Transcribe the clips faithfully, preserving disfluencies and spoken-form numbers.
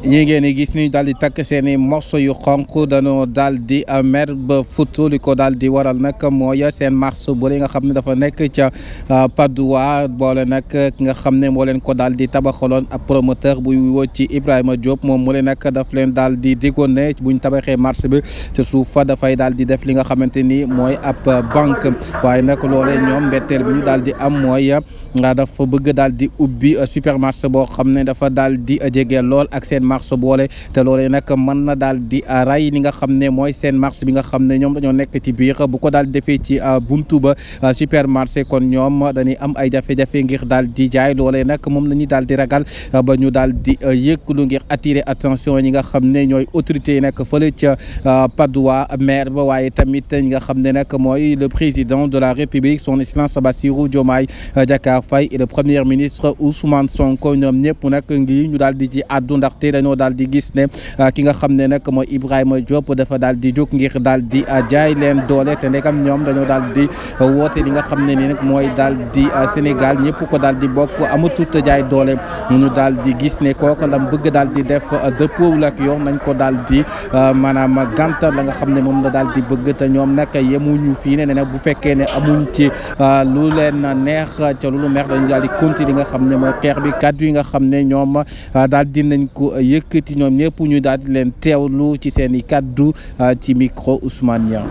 ñi ngeen di gis ni daal di takk seen i morso yu xonq dañoo daal di mer ba futu li ko daal di waral nag mooy seen marche bu nga xam ne dafa nekk ca Padoua boole nag ki nga xam ne moo leen ko daal di tabaxaloon ab promoteur buy woo ci Ibrahima Diop moom mu leen nag daf leen daal di digoon ne buñ tabaxee marché bi ca suuf fa dafay daal di def li nga xamante ni mooy ab banque waaye nag loolee ñoom mbetteel bi ñu daal di am mooy nga dafa bëgg daal di ubbi supermarché boo xam ne dafa daal di jege lool ak seen marché boole te loolee nag mën na daal di ray li nga xam ne mooy seen marché bi nga xam ne ñoom dañoo nekk ci biir bu ko daal di defee ci buntu ba supermarché kon ñoom dañuy am ay jafe-jafe ngir daal di jaay loolee nag moom la ñuy daal di ragal ba ñu daal di yëkklu ngir attirer attention ñi nga xam ne ñooy autorités yi nekk fële ca Padoua maire ba waaye tamit ñi nga xam ne nag mooy le président de la République son excellence Bassirou Diomaye Diakhar Faye et le premier ministre Ousmane Sonko ñoom ñëpp nag ngi ñu daal di ci àddu ndaxte dañoo daal di gis ne ki nga xam ne nag mooy Ibrahima Diop dafa daal di jóg ngir daal di jaay leen doole te ndekam ñoom dañoo daal di woote li nga xam ne ni nag mooy daal di Sénégal ñëpp ko daal di bokk amatut jaay doole ñu daal di gis ne kooku lam bëgg daal di def dëppoowul ak yoon nañ ko daal di maanaam gàntal la nga xam ne moom la daal di bëgg te ñoom nag yemuñu fii ne ne bu fekkee ne amuñ ci lu leen neex ca lu neex dañu daal di continuer li nga xam ne mooy xeex bi kàddu yi nga xam ne ñoom daal di nañ ko yëkkati ñoom ñëpp ñu daal di leen teewlu ci seen i kàddu ci micro Ousmane Niang.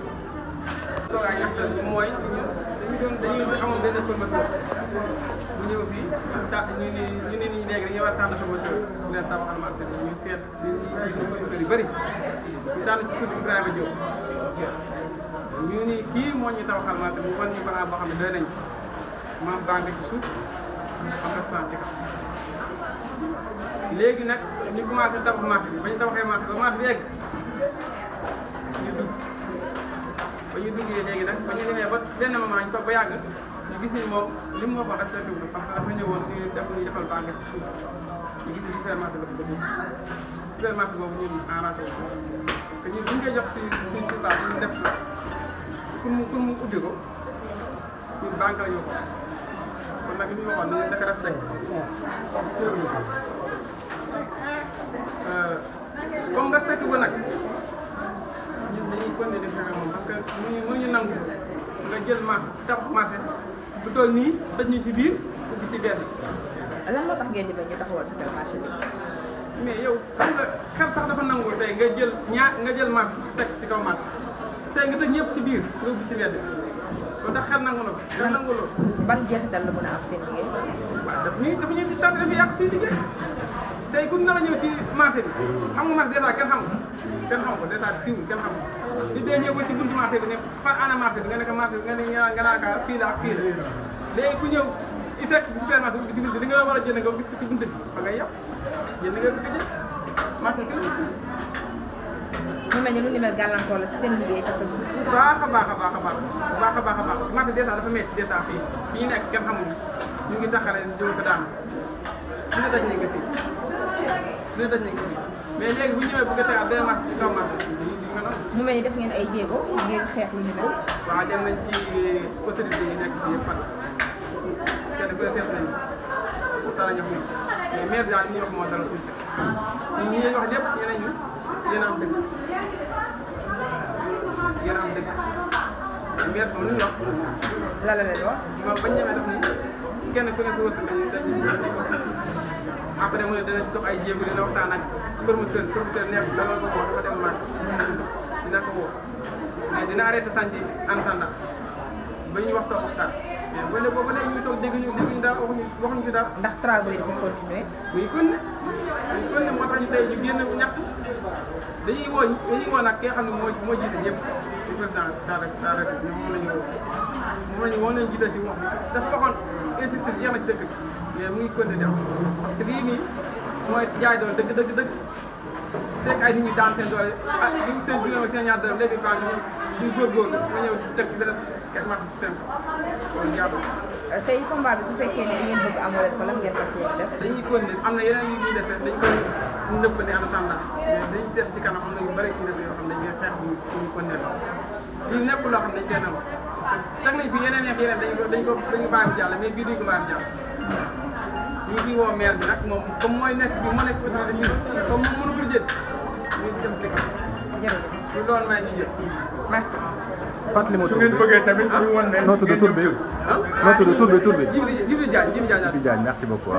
ñu ni kii moo ñu tabaxal marché bi wan ñu balaa boo xam ne doy nañ maam banque ci suuf am restaurant ci kaw léegi nag ñu commencé tabax marché bi ba ñu tabaxee marché ba marché bi egg ñu dugg ba ñu duggee léegi nag ba ñu demee ba benn moment ñu toog ba yàgg ñu gis ni moom li mu waxoon respecté wu parce que dafa ñëwoon ñu def ñu defal banque ci suuf ñu gis ni supermarché ba ko supermarché boobu ñun arrangé wu parce que ñun bu ñu koy jox si suñ suufaa ñu def pour mu pour mu ubbi ko ñun banque la ñu ko kon nag li ñu waxoon nañu dëkk respect comme respecté ko nag ñun dañuy continuer di fexe moom parce que mënuñu mënuñu nangu nga jël marché tabax marché bu toll nii daj ñu ci biir ubbi ci benn. lan moo tax ngeen di bañ ñu taxawal supermarché bi. mais yow xam nga xel sax dafa nangu tey nga jël ñaar nga jël marché teg ci kaw marché tey nga tëj ñëpp ci biir nga ubbi ci mbedd kon ndax xel nangu na ko xel nangu loolu. ban jeexital la mën a am seen liggéey. waaw daf ñuy dafa ñuy tànn dafa yàq suñu liggéey tey ku nar a ñëw ci marché bi xam nga marché dèjà kenn xam ko kenn xam ko dèjà siiwul kenn xam ko li dee ñëw ba ci buntu marché bi ne fan ana marché bi nga ne ko marché bi nga ne nga naa kaa fii la ak fii la léegi ku ñëw il fekk supermarché bi ci buntu bi nga war a jënd nga gis ko ci buntu bi fa ngay yàq yéen nga bëgg a jël marché bi mu mel ni lu ni mel gàllankoor la seen liggéey parce que. baax a baax a baax a baax baax a baax a baax marché dèjà dafa métti dèjà fii fi ñu nekk kenn xamul ñu ngi taxale jóg ko daanu lu ne daj nañ ko fii lu ne daj nañ ko fii mais léegi bu ñu ñëwee bëgg a tegaat benn marché ci kaw marché bi nga noonu. mu mel ni def ngeen ay jéego ngeen xeex lu ñu mel. waaw dem nañ ci autorité yi nekk fii yëpp fan kenn ku ne seet nañ dara ñëw mais maire bi daal li ñuy wax moo dara suñu ñun ñi ñuy wax ñëpp ñeneen ñu yéen a am dëgg yéen a am dëgg maire moom lu ñu wax. la la leen wax. moom bañ ñemee def ni kenn ku ne sa wërsëg dañuy dañuy dañuy ko après mu ne dana ci dox ay jéego dina waxtaan ak promoteur promoteur nekk dama ko woo dafa dem marché dina ko woo mais dina arrêté sànci en attendant ba ñuy wax toog waxtaan mais bu ne boobu léegi ñu toog dégg ñu dégg ñu daal waxuñu waxuñu ci daal. ndax travaux yi dafa continuer. muy continuer muy continuer moo tax ñu tey ñu génn ñàkk dañuy woo dañuy woo nag ki nga xam ne moo moo jiite ñëpp ci président daal daal rek ñoom moom la ñu woo moom la ñu woo nañu jiital ci wax bi dafa waxoon insisté jeex na ci dëkk bi mais mu ngi continuer di am parce que lii nii mooy jaay doole dëgg dëgg dëgg fekk ay nit ñi daan seen doole ah li seen juróom ak seen ñaar dërëm léegi banque ñu ñu góorgóorlu nga ñëw teg ci beneen kenn marché système kon jaadu tey combat bi su fekkee ne ngeen bëgg amoo leen ko lan ngeen fas yéene def. dañuy continuer am na yeneen yu ñuy dese dañ koy nëbbali en attendant mais dañuy def ci kanam am na yu bëri yu def yoo xam ne dañ koy xeex bu ñu continuer lii nekk loo xam ne dañ koy nangu parce que teg nañ fi yeneen yeex yeneen dañ ko dañ ko dañu bàyyi bu jàll mais bii duñ ko bàyyi bu jàll ñu ngi woo maire bi nag moom comme mooy nekk bi moo nekk autorité bi comme moom mënu ko jël ñu dem ci kaw. jërëjëf ñu doon may ñu jël. merci. fàttali ma su tur ngeen bi bëggee tamit ñu wan leen. noo tudd tur bi ah noo tudd tur bi tur bi. Djibi Djibi Diagne Djibi Diagne Djibi Diagne merci beaucoup.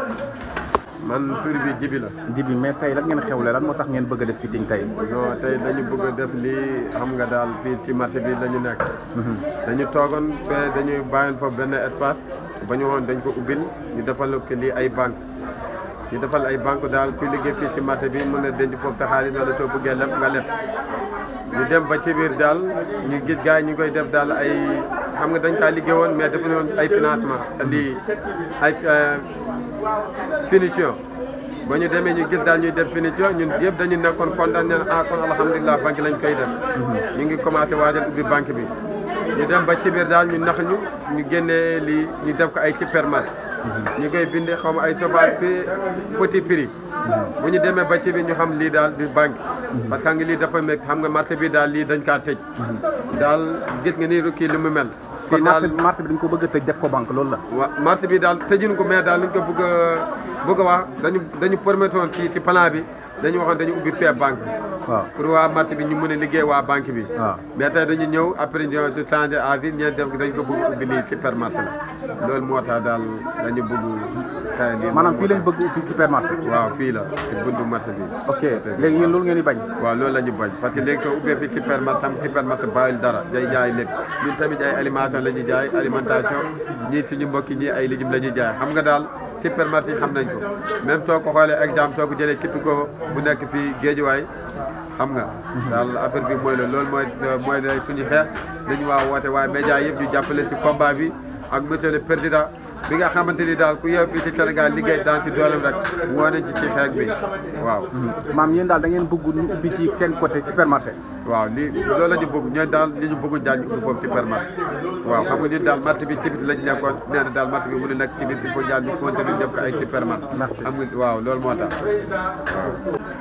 man tur bi Djibi la. Djibi mais tey lan ngeen xewle lan moo tax ngeen bëgg a def sitting tey. non tey dañu bëgg a def lii xam nga daal fii ci marché bi la ñu nekk. dañu toogoon fee dañuy bàyyoon foofu benn espace ba ñu waxoon dañ ko ubbil ñu defal ko lii ay banque ñu defal ay banque daal kuy liggéey fii ci marché bi mën a denc foofu sa xaalis wala soo bëggee leb nga leb ñu dem ba ci biir daal ñu gis gars yi ñu koy def daal ay xam nga dañ kaa liggéey woon mais defuñu woon ay financement lii ay finition ba ñu demee ñu gis daal ñuy def finition ñun yëpp dañu nekkoon kontaan ne ah kon alhamdulilah banque lañ koy def ñu ngi commencé waajal ubbi banque bi ñu dem ba ci biir daal ñu nax ñu ñu génnee lii ñu def ko ay ci permat ñu koy bindee xaw ma ay tobaal petit prix bu ñu demee ba ci biir ñu xam lii daal di banque parce que xam nga lii dafa mekk xam nga marché bi daal lii dañ kaa tëj daal gis nga ni kii li mu mel kon marché marché bi dañ ko bëgg a tëj def ko banque loolu la. waaw marché bi daal tëjuñ ko mais daal luñ ko bëgg a bëgg a wax dañu dañu permettre woon ci ci plan bi dañu waxoon dañu ubbi fee banque waaw pour waa marché bi ñu mën a liggéey waa banque bi waaw mais tey dañu ñëw après ñu changé avis ñeen def dañ ko bëgg ubbi lii supermarché la loolu moo tax daal dañu bëgg tey lii maanaam fii lañ bëgg ubbi supermarché. waaw fii la ci buntu marché bi ok léegi yéen loolu ngeen di bañ. waaw loolu la ñu bañ parce que léegi soo ubbee fii supermarché tam supermarché bàyyil dara day jaay lépp ñun tamit ay alimentation la ñuy jaay alimentation ñii suñu mbokki ñii ay légumes la ñuy jaay xam nga daal supermarché yi xam nañ ko même soo ko xoolee exemple soo ko jëlee Tipico bu nekk fii Géejuwaay xam nga daal affaire bi mooy la loolu mooy mooy la suñu xeex dañu waa woote waaye média yëpp ñu jàppale ci combat bi ak monsieur le président bi nga xamante ni daal ku yeew fii ci Sénégal liggéey daan ci dooleem rek woo nañ ci ci xeex bi waaw maam yéen daal da ngeen bëgg ñu ubbi ci seen côté supermarché. waaw lii loolu la ñu bëgg ñooy daal li ñu bëgg daal ñu ubbi foofu supermarché waaw xam nga ñun daal marché bi ci biti lañu nekkoon nee na daal marché bi mënu nekk ci biti il faut daal ñu continuer def ko ay supermarché merci xam nga waaw loolu moo tax waaw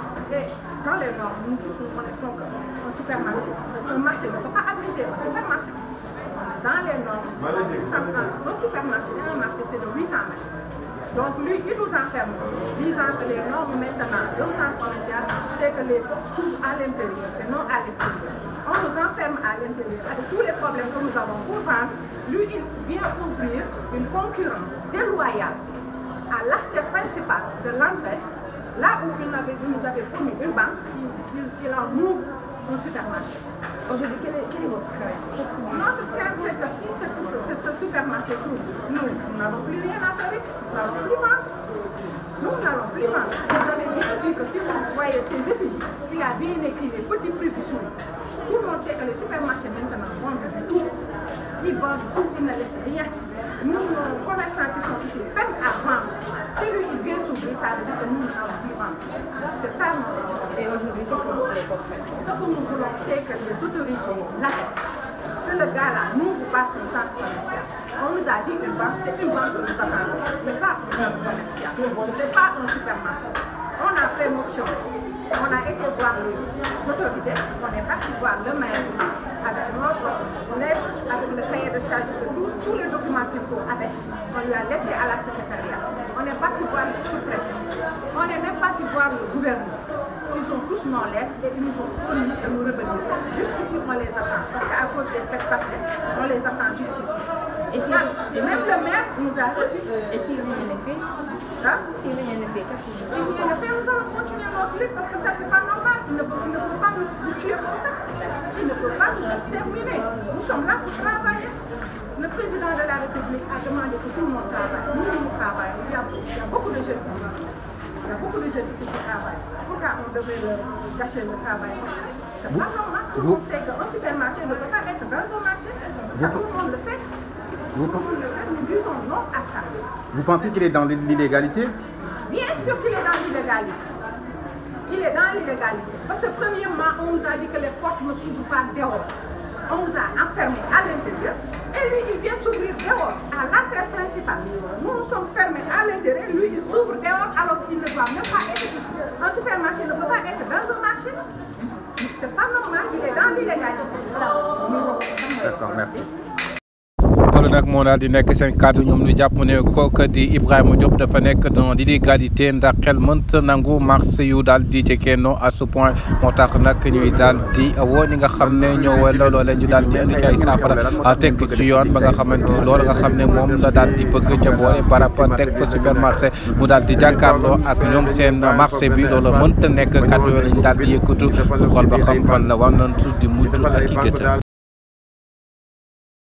Dans les normes, nous tous nous connaissons qu'un supermarché, un marché ne peut pas abriter un supermarché. Dans les normes, la distance entre un supermarché et un marché, c'est de huit cents mètres. Donc lui, il nous enferme aussi, disant que les normes maintenant de centre commercial, c'est que les portes s'ouvrent à l'intérieur et non à l'extérieur. On nous enferme à l'intérieur avec tous les problèmes que nous avons pour vendre. Lui, il vient ouvrir une concurrence déloyale à l'artère principale de l'entrée. Là où il, avait, il nous avait promis une banque, il, il, il en ouvre un supermarché. Aujourd'hui, quel est, quel est votre crainte? Notre crainte, c'est que si ce, ce, ce supermarché s'ouvre, nous, nous n'avons plus rien à faire ici, nous n'allons plus vendre. Nous n'allons plus vendre. Vous avez bien vu que si vous voyez ces effigies, il a bien écrit les petits prix du sous. Tout le monde sait que les supermarchés maintenant vendent tout. Ils vendent tout, ils ne laissent rien. Nous, nos commerçants qui sont ici, peinent à vendre. Si lui, il vient s'ouvrir, ça veut dire que nous, nous n'allons plus vendre. C'est ça notre problème. Et aujourd'hui, qu'est-ce que vous voulez qu'on fasse? Ce que nous voulons, c'est que les autorités l'arrêtent. Que le gars là n'ouvre pas son centre commercial. On nous a dit une banque, c'est une banque que nous attendons, mais pas un centre commercial. C'est pas un supermarché. On a fait notre chemin. On a été voir les autorités, on est parti voir le maire avec notre lettre, avec le cahier de charge de tous, tous les documents qu'il faut avec. On lui a laissé à la secrétariat. On est parti voir le sous-préfet. On est même parti voir le gouvernement. Ils ont tous nos lettres et ils nous ont promis de nous revenir. Jusqu'ici, on les attend. Parce qu'à cause des fêtes passées, on les attend jusqu'ici. Et, si, et même le maire nous a reçus. Et si rien n'est fait, Hein? si rien n'est fait, qu'est-ce que vous Et rien ne fait, nous allons continuer notre lutte parce que ça, c'est pas normal. Il ne peut, il ne peut pas nous, nous tuer comme ça. Il ne peut pas nous exterminer. Nous sommes là pour travailler. Le président de la République a demandé que tout le monde travaille. Nous, nous travaillons. Il y a, il y a beaucoup de jeunes ici. Il y a beaucoup de jeunes ici qui travaillent. Pourquoi on devrait leur gâcher le travail? C'est pas normal. Tout le monde sait qu'un supermarché ne peut pas être dans un marché. Ça, tout le monde le sait. Vous, Tout le monde le sait. Nous disons non à ça. vous pensez qu'il est dans l'illégalité? Bien sûr qu'il est dans l'illégalité. Il est dans l'illégalité. Parce que premièrement, on nous a dit que les portes ne s'ouvrent pas dehors. On nous a enfermés à l'intérieur. Et lui, il vient s'ouvrir dehors, à l'entrée principale. Nous, nous sommes fermés à l'intérieur. Lui, il s'ouvre dehors alors qu'il ne doit même pas être ici. Un supermarché ne peut pas être dans un marché. C'est pas normal. Il est dans l'illégalité. D'accord, merci. nag moo daal di nekk seen kàddu ñoom ñu jàpp ne kooku di Ibrahima Diop dafa nekk dans l'illégalité ndax xel mënta nangu marché yu daal di jekkeenoo à ce point moo tax nag ñuy daal di woo ñi nga xam ne ñoo wala loolee ñu daal di indi ci ay saafara teg ci yoon ba nga xamante ni loolu nga xam ne moom la daal di bëgg ca boole par rapport teg fa supermarché mu daal di jàkkaarloo ak ñoom seen marché bi loolu mënta nekk kàddu yooyu lañ daal di yëkkatu xool ba xam fan la war nañ di mujj ak i gëtë